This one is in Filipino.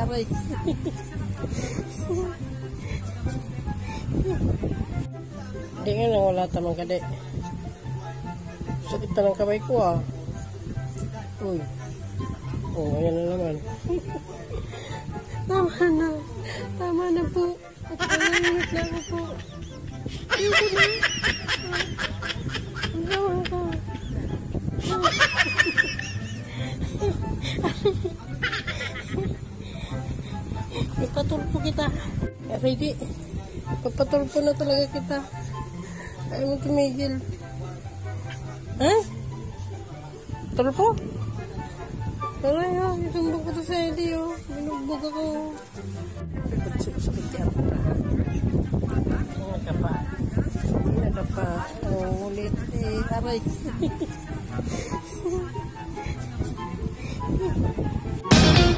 aray. Hindi nga lang wala tamang kade. Sakit na ng kamay ko ah. Uy. Oh, ayan na naman. Tama na. Tama na po. At nanginit na ako po. Ayoko na. Ang gawa ka. Ipatulpo kita. Ready? Papatulpo na talaga kita. Ayaw mo tumigil. Ha? Tulpo? Aray ha, itumbog ko to sa Eddie oh. Binugbog ako. Sakit yan. Nagapa. Oh, ulit eh. Aray.